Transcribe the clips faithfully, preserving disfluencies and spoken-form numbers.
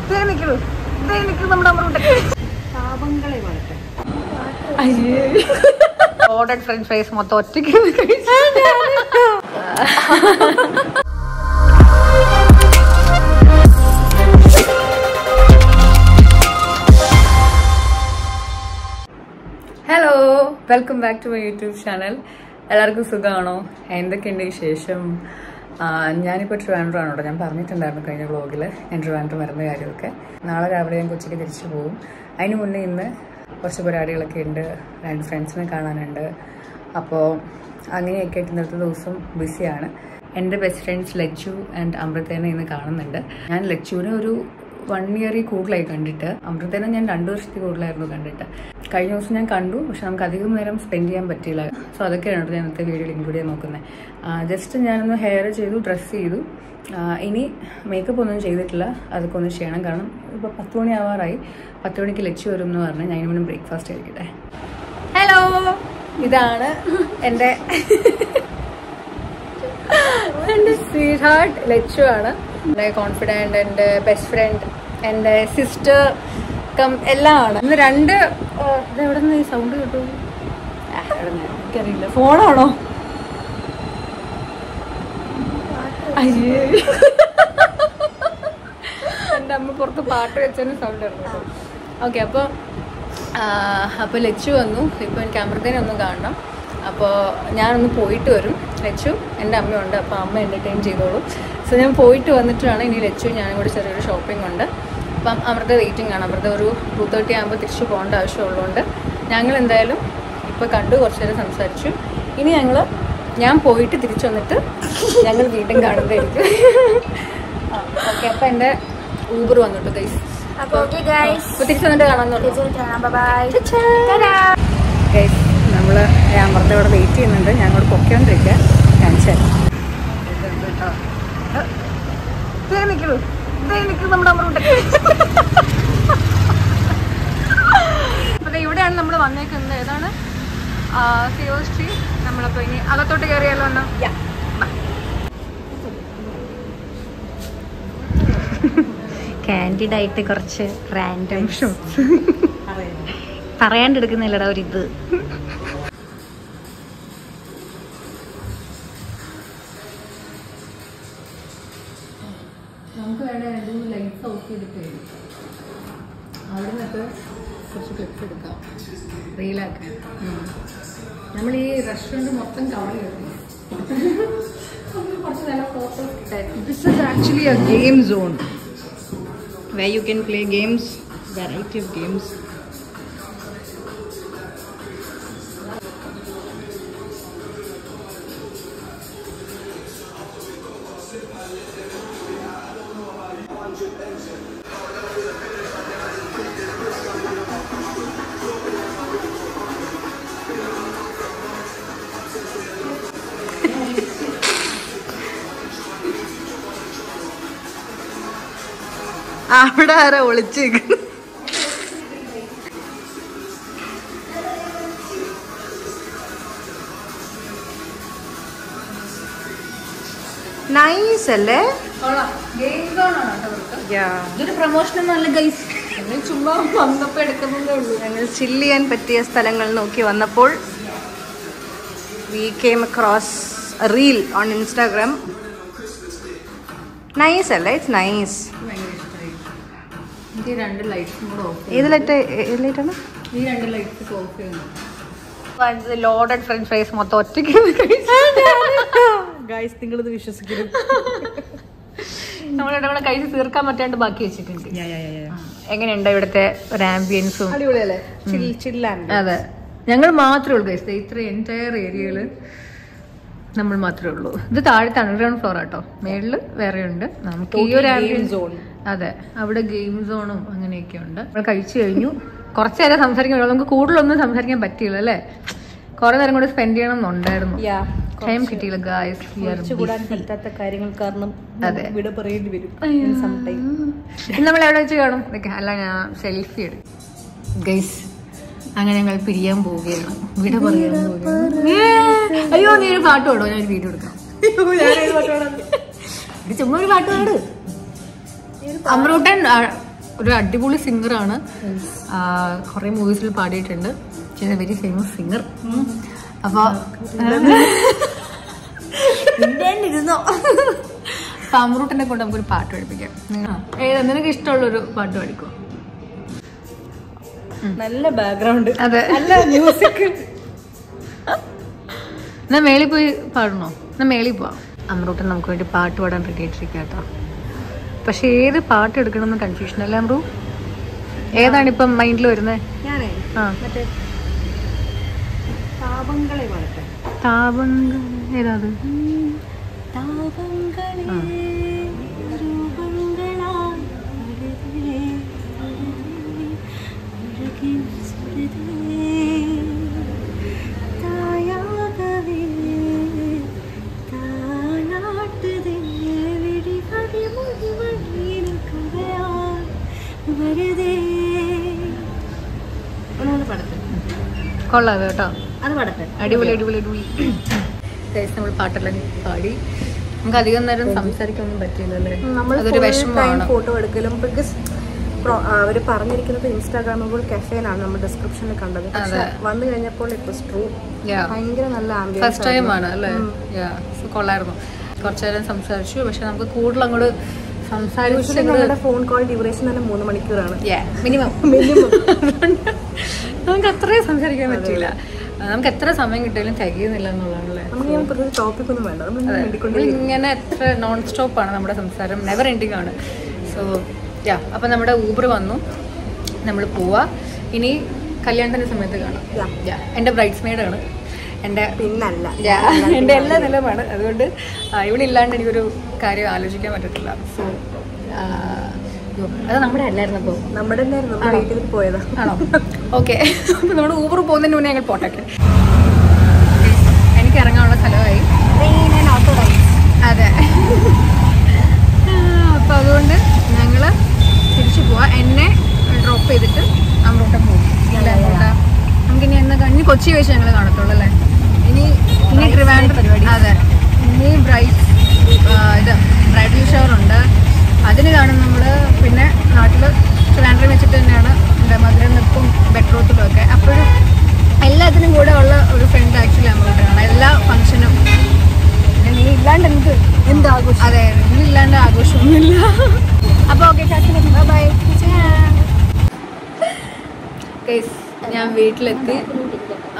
Order French fries മൊത്തം ഒറ്റയ്ക്ക്. Hello, welcome back to my YouTube channel. എല്ലാവർക്കും സുഖമാണോ? എന്തൊക്കെയുണ്ട് വിശേഷം? ഞാനിപ്പോൾ ട്രിവാൻഡ്രമാണ് കേട്ടോ. ഞാൻ പറഞ്ഞിട്ടുണ്ടായിരുന്നു കഴിഞ്ഞ വ്ളോഗിൽ ഞാൻ ട്രിവാൻഡ്രം വരുന്ന കാര്യമൊക്കെ. നാളെ രാവിലെ ഞാൻ കൊച്ചിക്ക് തിരിച്ചു പോകും. അതിന് മുന്നേ ഇന്ന് കുറച്ച് പരിപാടികളൊക്കെ ഉണ്ട്, രണ്ട് ഫ്രണ്ട്സിനെ കാണാനുണ്ട്. അപ്പോൾ അങ്ങനെയൊക്കെ ആയിട്ട് ഇന്നത്തെ ദിവസം ബിസിയാണ്. എൻ്റെ ബെസ്റ്റ് ഫ്രണ്ട്സ് ലച്ചു ആൻഡ് അമൃതേനെ ഇന്ന് കാണുന്നുണ്ട്. ഞാൻ ലച്ചുവിനെ ഒരു വൺ ഇയറിൽ കൂടുതലായി കണ്ടിട്ട്, അമൃതേനെ ഞാൻ രണ്ടു വർഷത്തിൽ കൂടുതലായിരുന്നു കണ്ടിട്ട്. കഴിഞ്ഞ ദിവസം ഞാൻ കണ്ടു, പക്ഷെ നമുക്ക് അധികം നേരം സ്പെൻഡ് ചെയ്യാൻ പറ്റിയില്ല. സോ അതൊക്കെയാണ് ഞാൻ ഇന്നത്തെ വീഡിയോയിൽ ഇൻക്ലൂഡ് ചെയ്യാൻ നോക്കുന്നത്. ജസ്റ്റ് ഞാനൊന്ന് ഹെയർ ചെയ്തു, ഡ്രസ്സ് ചെയ്തു. ഇനി മേക്കപ്പ് ഒന്നും ചെയ്തിട്ടില്ല, അതൊക്കെ ഒന്ന് ചെയ്യണം. കാരണം ഇപ്പോൾ പത്ത് മണി ആവാറായി. പത്ത് മണിക്ക് ലച്ചു വരും എന്ന് പറഞ്ഞാൽ ഞാൻ ഇവനും ബ്രേക്ക്ഫാസ്റ്റ് കഴിക്കട്ടെ. ഹലോ, ഇതാണ് എൻ്റെ എൻ്റെ സ്വീറ്റ് ഹാർട്ട് ലച്ചു ആണ്. എൻ്റെ കോൺഫിഡൻറ്റ്, എൻ്റെ ബെസ്റ്റ് ഫ്രണ്ട്, എൻ്റെ സിസ്റ്റർ കം എല്ലാം ആണ്. ഇന്ന് രണ്ട് ഇതെവിടെ നിന്ന് ഈ സൗണ്ട് കിട്ടും എനിക്കറിയില്ല. ഫോണാണോ? അയ്യേ, എൻ്റെ അമ്മ പുറത്ത് പാട്ട് വെച്ചതിന് സൗണ്ട് ഇറങ്ങും. ഓക്കെ, അപ്പോൾ അപ്പോൾ ലച്ചു വന്നു. ഇപ്പോൾ എനിക്ക് അമൃതേനെ ഒന്നും കാണണം. അപ്പോൾ ഞാനൊന്ന് പോയിട്ട് വരും. ലച്ചു എൻ്റെ അമ്മയുണ്ട്, അപ്പോൾ അമ്മ എൻ്റർടൈൻ ചെയ്തോളും. സോ ഞാൻ പോയിട്ട് വന്നിട്ടാണ് ഇനി ലച്ചു ഞാനും കൂടി ചെറിയൊരു ഷോപ്പിംഗ് ഉണ്ട്. അപ്പം അമൃത വെയിറ്റിംഗ് ആണ്. അമൃത ഒരു ടു തേർട്ടി ആകുമ്പോൾ തിരിച്ചു പോകേണ്ട ആവശ്യമുള്ളതുകൊണ്ട് ഞങ്ങൾ എന്തായാലും ഇപ്പോൾ കണ്ടു, കുറച്ച് നേരം സംസാരിച്ചു. ഇനി ഞങ്ങൾ ഞാൻ പോയിട്ട് തിരിച്ചു വന്നിട്ട് ഞങ്ങൾ വീണ്ടും കാണുന്നതായിരിക്കും. ഓക്കെ, അപ്പോൾ എൻ്റെ ഊബർ വന്നിട്ടു ഗൈസ്. അപ്പോൾ തിരിച്ചു വന്നിട്ട് കാണാമെന്നുള്ളൂ ഗൈസ്. നമ്മൾ അമൃത ഇവിടെ വെയിറ്റ് ചെയ്യുന്നുണ്ട്. ഞങ്ങളോട് പൊക്കോണ്ടിരിക്കുക. കാണിച്ചാൽ അപ്പൊ ഇവിടെയാണ് നമ്മൾ വന്നേക്കുന്നത്. ഏതാണ്? സിയോ സ്ട്രീറ്റ്. നമ്മളപ്പോ ഇനി അകത്തോട്ട് കയറിയാലോ ഒന്ന്? കാൻഡിഡ് ആയിട്ട് കുറച്ച് റാൻഡം ഷോട്ട്സ് പറയാണ്ടെടുക്കുന്നില്ലടാ ഒരിത്. നമുക്ക് വേണ്ട രണ്ട് മൂന്ന് ലൈറ്റ്സ് ഓഫ് ചെയ്തിട്ട് അവിടെ നിന്നൊക്കെ കുറച്ച് ക്ലിപ്സ് എടുക്കാം, റീലാക്കാൻ. നമ്മൾ ഈ റെസ്റ്റോറൻറ്റ് മൊത്തം കവർ ചെയ്തു. കുറച്ച് നല്ല ഫോട്ടോസ് കിട്ടായിരുന്നു. This is actually a game zone where you can play games, variety of games. അവിടെ ആരാ ഒളിച്ചേക്കുന്നു? നൈസ് അല്ലേ? ഇതൊരു പ്രൊമോഷൻ ഒന്നുമല്ല ഗൈസ്, ഞങ്ങൾ ചുമ്മാ വന്നപ്പോൾ എടുക്കുന്നതേ ഉള്ളൂ. ഞങ്ങൾ ചില്ല് ചെയ്യാൻ പറ്റിയ സ്ഥലങ്ങൾ നോക്കി വന്നപ്പോൾ we came across a reel on Instagram. Nice അല്ലേ? It's nice. ഈ രണ്ട് ലൈറ്റ്സും കൂടെ ഓഫ്. ഏത് ലൈറ്റ്? ഏത് ലൈറ്റാണ്? ഈ രണ്ട് ലൈറ്റ്സ് ഓഫ് ചെയ്യുന്നു. ലോഡഡ് ഫ്രഞ്ച് ഫ്രൈസ് മൊത്തം ഒറ്റയ്ക്ക് ഗൈസ്. നിങ്ങളിത് വിശ്വസിക്കരുത്. നമ്മളിവിടെ കൂടെ കഴിച്ച് തീർക്കാൻ പറ്റാണ്ട് ബാക്കി വെച്ചിട്ടുണ്ട്. എങ്ങനെയുണ്ട് ഇവിടുത്തെ ഒരു ആംബിയൻസും? അടിപൊളിയല്ലേ? അതെ, ഞങ്ങൾ മാത്രമേ ഉള്ളൂ ഗൈസ്. ഇത്ര എൻറ്റയർ ഏരിയയില് നമ്മൾ മാത്രമേ ഉള്ളൂ. ഇത് താഴത്തെ അണ്ടർഗ്രൗണ്ട് ഫ്ലോർ ആട്ടോ, മേളില് വേറെ ഉണ്ട്. നമുക്ക് ഈ ഒരു ആംബിയൻസ് സോൺ. അതെ, അവിടെ ഗെയിം സോണും അങ്ങനെയൊക്കെ ഉണ്ട്. നമ്മൾ കഴിച്ചു കഴിഞ്ഞു. കുറച്ചു നേരം സംസാരിക്കാൻ, നമുക്ക് കൂടുതലൊന്നും സംസാരിക്കാൻ പറ്റിയില്ല അല്ലേ? കുറെ നേരം കൂടെ സ്പെൻഡ് ചെയ്യണം എന്നുണ്ടായിരുന്നു. ടൈം കിട്ടിയില്ല ഗായ്സ്. പറ്റാത്ത കാര്യങ്ങൾ കാരണം അതെ വിട പറയേണ്ടി വരും. നമ്മൾ എവിടെ വെച്ച് കാണും? അല്ല, ഞാൻ സെൽഫി എടുക്കും ഗൈസ്. അങ്ങനെ ഞങ്ങൾ പിരിയാൻ പോവുകയാണ്, വിട പറയാൻ പോവുകയാണ്. അയ്യോ, നീ ഒരു പാട്ട് പാടോ? ഞാൻ ഒരു വീഡിയോ എടുക്കാം. ചുമ്മാ ഒരു പാട്ട് പാട്. അമൃതൻ ഒരു അടിപൊളി സിംഗറാണ്. കുറേ മൂവീസിൽ പാടിയിട്ടുണ്ട്. She's a very famous singer. അപ്പോൾ അമ്രൂട്ടനെ കൊണ്ട് നമുക്കൊരു പാട്ട് പഠിപ്പിക്കാം. ഏതാ നിനക്ക് ഇഷ്ടമുള്ളൊരു പാട്ട് പഠിക്കും? നല്ല ബാക്ക്ഗ്രൗണ്ട്. അതെ, നല്ല മ്യൂസിക്. എന്നാ മേളിൽ പോയി പാടണോ? എന്നാ മേളിൽ പോവാം. അമ്രൂട്ടൻ നമുക്ക് വേണ്ടി പാട്ട് പാടാൻ റെഡി ആയിട്ടിരിക്കുക കേട്ടോ. പക്ഷെ ഏത് പാട്ട് എടുക്കണമെന്ന് കൺഫ്യൂഷൻ അല്ലേ അമ്രു? ഏതാണ് ഇപ്പം മൈൻഡിൽ വരുന്നത്? താപങ്ങൾ ഏതാ? കൊള്ളാം കേട്ടോ. അടിപൊളി അടിപൊളി അടിപൊളി. നമ്മൾ പാട്ടെല്ലാം പാടി. നമുക്ക് അധികം നേരം സംസാരിക്കാനൊന്നും പറ്റില്ലല്ലേ. അതൊരു വിഷമമാണ്. ഫോട്ടോ എടുക്കലും ബിക്കോസ് അവര് പറഞ്ഞിരിക്കുന്നത് ഇൻസ്റ്റാഗ്രാമബിൾ കഫേനാണ് നമ്മൾ ഡിസ്ക്രിപ്ഷനിൽ കണ്ടത്. വന്നു കഴിഞ്ഞപ്പോൾ ഇറ്റ് വാസ് ട്രൂ. ഭയങ്കര നല്ല ആംബിയൻസ്. ഫസ്റ്റ് ടൈം ആണ് അല്ലേ? കൊള്ളായിരുന്നു. കുറച്ചു നേരം സംസാരിച്ചു. പക്ഷെ നമുക്ക് കൂടുതൽ അങ്ങോട്ട് സംസാരിച്ചു. നമ്മുടെ ഫോൺ കോൾ ഡ്യൂറേഷൻ തന്നെ മൂന്ന് മണിക്കൂറാണ് മിനിമം. മിനിമം നമുക്ക് അത്രയും സംസാരിക്കാൻ പറ്റില്ല. നമുക്ക് എത്ര സമയം കിട്ടിയാലും തികയുന്നില്ല എന്നുള്ളതാണല്ലേ. ഇങ്ങനെ എത്ര നോൺ സ്റ്റോപ്പ് ആണ് നമ്മുടെ സംസാരം. നെവർ എൻഡിങ് ആണ്. സോ യാ, അപ്പം നമ്മുടെ ഊബർ വന്നു. നമ്മൾ പോവാ. ഇനി കല്യാണത്തിൻ്റെ സമയത്ത് കാണാം. യാ, എൻ്റെ ബ്രൈഡ്സ് മെയ്ഡാണ്. എൻ്റെ പിന്നല്ല എൻ്റെ എല്ലാ നിലമാണ്. അതുകൊണ്ട് ഇവിടെ ഇല്ലാണ്ട് എനിക്കൊരു കാര്യം ആലോചിക്കാൻ പറ്റത്തില്ല. സോ അത് നമ്മുടെ അല്ലായിരുന്നു. അപ്പോൾ നമ്മുടെ വീട്ടിൽ പോയതാ ആണോ? ഓക്കെ. അപ്പോൾ നമ്മൾ ഊബർ പോകുന്നതിന് മുന്നേ ഞങ്ങൾ പോട്ടെ. എനിക്ക് ഇറങ്ങാനുള്ള സ്ഥലമായി. അതെ. അപ്പോൾ അതുകൊണ്ട് ഞങ്ങൾ തിരിച്ചു പോവാം. എന്നെ ഡ്രോപ്പ് ചെയ്തിട്ട് അമ്രൂട്ടൻ പോകും. നമുക്കിനി എന്ന് കഴിഞ്ഞ് കൊച്ചി വെച്ച് ഞങ്ങൾ കാണത്തുള്ളൂ അല്ലേ? ഇനി ഇനി ട്രിവാൻഡ്രം പരിപാടി. അതെ, ഇനി ബ്രൈഡ് ഇത് ബ്രൈഡൽ ഷവറുണ്ട്. അതിന് കാണും നമ്മൾ. പിന്നെ നാട്ടിൽ ട്രിവാൻഡ്രം വെച്ചിട്ട് തന്നെയാണ് എന്താ മധുര നിൽപ്പും ബെട്രോത്തിലും ഒക്കെ. അപ്പോഴും എല്ലാത്തിനും കൂടെ ഉള്ള ഒരു ഫ്രണ്ട് ആക്ച്വലി അമ്രൂട്ടനാണ്. എല്ലാ ഫംഗ്ഷനും നീ ഇല്ലാണ്ട് എന്ത് എന്ത് ആഘോഷം? അതെ, നീ ഇല്ലാണ്ട് ആഘോഷമൊന്നുമില്ല. അപ്പോൾ ഓക്കെ, ബൈ. ഞാൻ വീട്ടിലെത്തി. ആ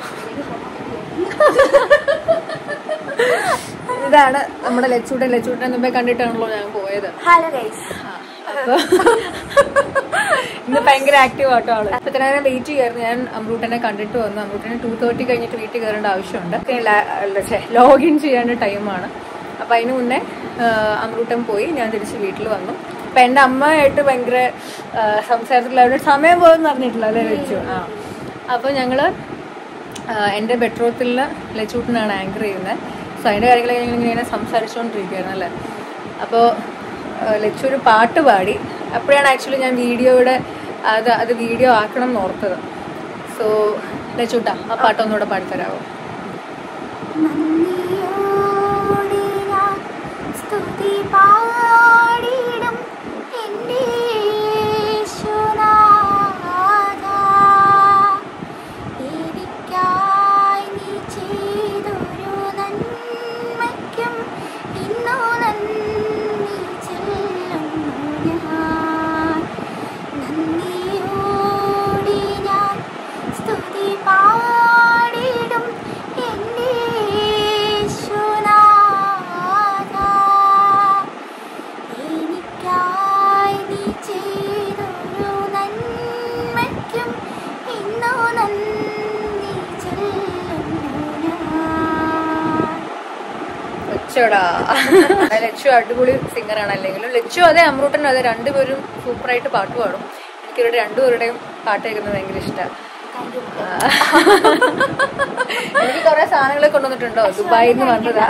ഇതാണ് നമ്മുടെ ലച്ചൂട്ടൻ. ലച്ചൂട്ടനെ മുമ്പേ കണ്ടിട്ടാണല്ലോ ഞാൻ പോയത്. അപ്പൊ ഇന്ന് ഭയങ്കര ആക്റ്റീവ് ആട്ടോ ആള്. അപ്പൊ ഇത്ര നേരം വെയിറ്റ് ചെയ്യായിരുന്നു. ഞാൻ അമ്രൂട്ടനെ കണ്ടിട്ട് വന്നു. അമ്രൂട്ടനെ ടു തേർട്ടി കഴിഞ്ഞിട്ട് വീട്ടിൽ കയറേണ്ട ആവശ്യമുണ്ട്. ലോഗിൻ ചെയ്യേണ്ട ടൈമാണ്. അപ്പൊ അതിന് മുന്നേ അമ്രൂട്ടൻ പോയി. ഞാൻ തിരിച്ച് വീട്ടിൽ വന്നു. അപ്പൊ എൻ്റെ അമ്മയായിട്ട് ഭയങ്കര സംസാരത്തിലുള്ള അവരുടെ സമയം പോയെന്ന് അറിഞ്ഞിട്ടില്ല അല്ലേ ലച്ചു? ആ അപ്പോൾ ഞങ്ങള് എൻ്റെ ബെഡ്റൂമിൽ ലച്ചൂട്ടനാണ് ആങ്കർ ചെയ്യുന്നത്. സോ അതിൻ്റെ കാര്യങ്ങളൊക്കെ ഞങ്ങൾ ഇങ്ങനെ സംസാരിച്ചുകൊണ്ടിരിക്കുകയായിരുന്നു അല്ലേ. അപ്പോൾ ലച്ചു ഒരു പാട്ട് പാടി. അപ്പോഴാണ് ആക്ച്വലി ഞാൻ വീഡിയോയുടെ അത് അത് വീഡിയോ ആക്കണം എന്ന് ഓർത്തത്. സോ ലച്ചൂട്ടാ ആ പാട്ടൊന്നുകൂടെ പാടിത്തരാമോ? ലച്ചു അടിപൊളി സിംഗറാണ്. അല്ലെങ്കിലും ലച്ചു അതെ അമ്രൂട്ടനും അതെ രണ്ടുപേരും സൂപ്പറായിട്ട് പാട്ട് പാടും. എനിക്കിവരുടെ രണ്ടുപേരുടെയും പാട്ട് കേൾക്കുന്നത് ഭയങ്കര ഇഷ്ടമാണ്. എനിക്ക് കുറെ സാധനങ്ങളെ കൊണ്ടുവന്നിട്ടുണ്ടോ? ദുബായിൽ നിന്ന് വന്നതാ.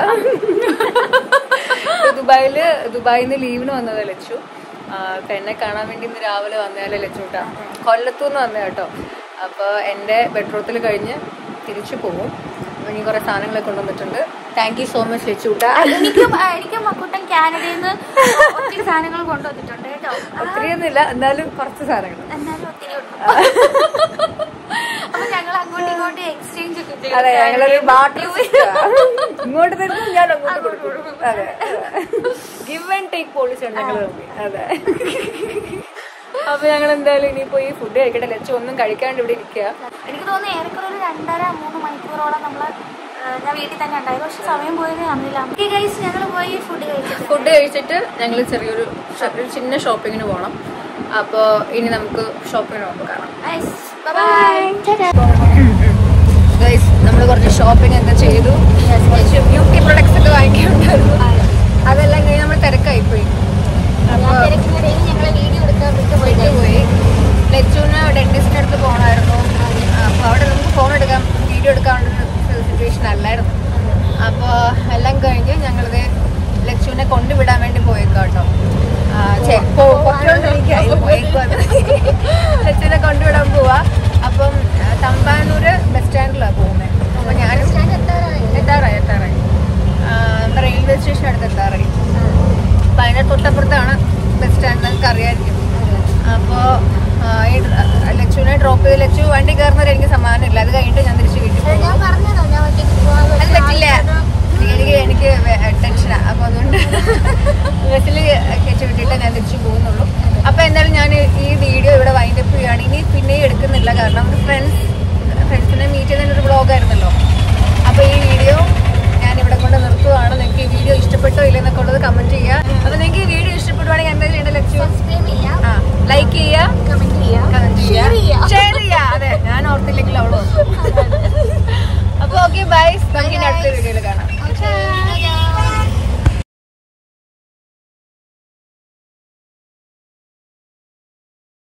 ദുബായില് ദുബായിൽ നിന്ന് ലീവിന് വന്നതാ ലച്ചു. അപ്പൊ എന്നെ കാണാൻ വേണ്ടി ഇന്ന് രാവിലെ വന്നതല്ലേ ലച്ചൂട്ടാ. കൊല്ലത്തൂന്ന് വന്ന കേട്ടോ. അപ്പൊ എൻ്റെ ബെഡ്റൂമിൽ കഴിഞ്ഞ് തിരിച്ചു പോകും. ഇനി കുറെ സാധനങ്ങളെ കൊണ്ടുവന്നിട്ടുണ്ട്. താങ്ക് യു സോ മച്ച് ലച്ചൂട്ട. എനിക്കും എനിക്കും മക്കൂട്ടൻ കാനഡയിൽ നിന്ന് ഒത്തിരി സാധനങ്ങൾ കൊണ്ടുവന്നിട്ടുണ്ട് കേട്ടോ. ഒത്തിരിയൊന്നുമില്ല, എന്നാലും കുറച്ച് സാധനങ്ങൾ, എന്നാലും ഒത്തിരി ഉണ്ട്. അപ്പൊ ഞങ്ങൾ അങ്ങോട്ടും ഇങ്ങോട്ടും എക്സ്ചേഞ്ച് ഒക്കെ ചെയ്യും. അതെ, ഞങ്ങളൊരു ബാർട്ടർ ഇങ്ങോട്ട് തരുന്നു, ഞാൻ അങ്ങോട്ട് കൊടുക്കും. അതെ, ഗിവ് ആൻഡ് ടേക്ക് പോളിസി ഉണ്ട് ഞങ്ങൾ തമ്മിൽ. അതെ. അപ്പൊ ഞങ്ങൾ എന്തായാലും ഇനിയിപ്പോ ഈ ഫുഡ് കഴിക്കട്ടെ. ലച്ചു ഒന്നും കഴിക്കാണ്ട് ഇവിടെ ഇരിക്കുക. എനിക്ക് തോന്നുന്നു ഏറെക്കുറെ ഒരു രണ്ടര മൂന്ന് മണിക്കൂറോളം നമ്മള് ഞാൻ വീട്ടിൽ തന്നെ ഉണ്ടായിരുന്നു. പക്ഷെ സമയം പോയത് അറിയില്ല. ഞങ്ങൾ പോയി ഫുഡ് കഴിച്ചിട്ട് ഫുഡ് കഴിച്ചിട്ട് ഞങ്ങൾ ചെറിയൊരു ചിന്ന ഷോപ്പിങ്ങിന് പോകണം. അപ്പോൾ ഇനി നമുക്ക് ഷോപ്പിങ്ങിന് പോകുമ്പോൾ കാണാം. ഗൈസ്, നമ്മൾ കുറച്ച് ഷോപ്പിംഗ് ഒക്കെ ചെയ്തു. കുറച്ച് ബ്യൂട്ടി പ്രൊഡക്ട്സ് ഒക്കെ വാങ്ങിക്കാനുണ്ടായിരുന്നു. അതെല്ലാം കഴിഞ്ഞ് നമ്മൾ തിരക്കായിപ്പോയി. അപ്പോൾ ഞങ്ങൾ വീഡിയോ എടുക്കാൻ പോയി. ലച്ചുവിന് ഡെന്റിസ്റ്റിൻ്റെ അടുത്ത് പോകണമായിരുന്നു. അപ്പോൾ അവിടെ നമുക്ക് ഫോൺ എടുക്കാൻ വീഡിയോ എടുക്കാനുള്ളൊരു സിറ്റുവേഷൻ അല്ലായിരുന്നു. അപ്പോൾ എല്ലാം കഴിഞ്ഞ് ഞങ്ങളിത് ലച്ചുവിനെ കൊണ്ടുവിടാൻ വേണ്ടി പോയേക്കാം കേട്ടോ. ലച്ചുവിനെ കൊണ്ടുവിടാൻ പോവാ. അപ്പം തമ്പാനൂര് ബസ് സ്റ്റാൻഡിലാണ് പോകുന്നത്. അപ്പോൾ ഞാൻ എത്താറായി എത്താറായി നമ്മുടെ റെയിൽവേ സ്റ്റേഷൻ അടുത്ത് എത്താറായി. അപ്പം അതിൻ്റെ തൊട്ടപ്പുറത്താണ് ബസ് സ്റ്റാൻഡ്, നിങ്ങൾക്ക് അറിയാമായിരിക്കും. അപ്പോൾ ഈ ലച്ചുവിനെ ഡ്രോപ്പ് ചെയ്ത് ലച്ചു വണ്ടി കയറുന്നവരെ എനിക്ക് സമാനമില്ല. അത് കഴിഞ്ഞിട്ട് ഞാൻ തിരിച്ച് വീട്ടിൽ പോകും. അത് പറ്റില്ല, എനിക്ക് എനിക്ക് ടെൻഷനാണ്. അപ്പോൾ അതുകൊണ്ട് ബസ്സിൽ കയറ്റി വിട്ടിട്ട് ഞാൻ തിരിച്ചു പോകുന്നുള്ളൂ. അപ്പോൾ എന്തായാലും ഞാൻ ഈ വീഡിയോ ഇവിടെ വൈൻഡപ്പ് ചെയ്യുകയാണ്. ഇനി പിന്നെയും എടുക്കുന്നില്ല, കാരണം ഫ്രണ്ട്സ് ഫ്രണ്ട്സിനെ മീറ്റ് ചെയ്യുന്നതിനൊരു വ്ളോഗായിരുന്നല്ലോ. അപ്പോൾ ഈ വീഡിയോ ഞാൻ ഇവിടെ കൊണ്ട് നിർത്തുകയാണ്. നിങ്ങൾക്ക് ഈ വീഡിയോ ഇഷ്ടപ്പെട്ടോ ഇല്ലെന്നൊക്കെ ഉള്ളത് കമൻറ്റ് ചെയ്യുക. അപ്പോൾ നിങ്ങൾക്ക് ഈ വീഡിയോ ഇഷ്ടപ്പെടുവാണെങ്കിൽ എന്താ ചെയ്യേണ്ടത് ലച്ചു? ആ ലൈക്ക് ചെയ്യുക, കമൻറ്റ് ചെയ്യുക, ഷെയർ ചെയ്യുക. അതെ, ഞാൻ ഓർത്തില്ലെങ്കിൽ അവളോ. അപ്പോൾ ഓക്കെ ബൈ, നമുക്ക് ഇനി അടുത്ത വീഡിയോയിൽ കാണാം.